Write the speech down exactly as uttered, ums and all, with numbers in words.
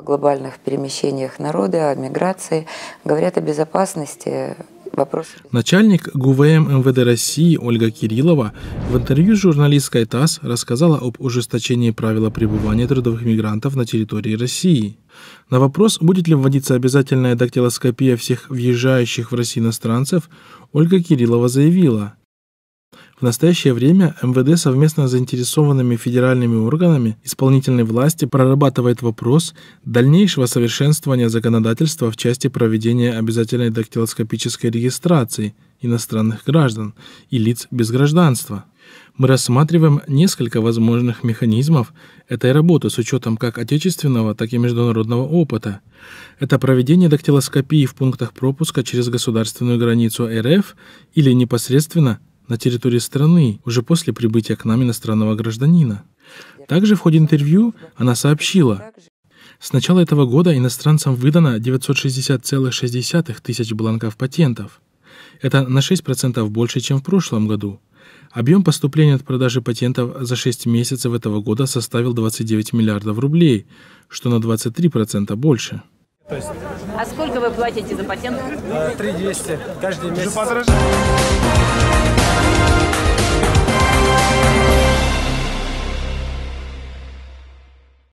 О глобальных перемещениях народа, о миграции, говорят о безопасности. Вопросы. Начальник ГУВМ эм вэ дэ России Ольга Кириллова в интервью с журналисткой ТАСС рассказала об ужесточении правила пребывания трудовых мигрантов на территории России. На вопрос, будет ли вводиться обязательная дактилоскопия всех въезжающих в Россию иностранцев, Ольга Кириллова заявила: в настоящее время эм вэ дэ совместно с заинтересованными федеральными органами исполнительной власти прорабатывает вопрос дальнейшего совершенствования законодательства в части проведения обязательной дактилоскопической регистрации иностранных граждан и лиц без гражданства. Мы рассматриваем несколько возможных механизмов этой работы с учетом как отечественного, так и международного опыта. Это проведение дактилоскопии в пунктах пропуска через государственную границу эр эф или непосредственно на территории страны, уже после прибытия к нам иностранного гражданина. Также в ходе интервью она сообщила: с начала этого года иностранцам выдано девятьсот шестьдесят целых шесть десятых тысяч бланков патентов. Это на шесть процентов больше, чем в прошлом году. Объем поступления от продажи патентов за шесть месяцев этого года составил двадцать девять миллиардов рублей, что на двадцать три процента больше. А сколько вы платите за патент? три тысячи двести каждый месяц.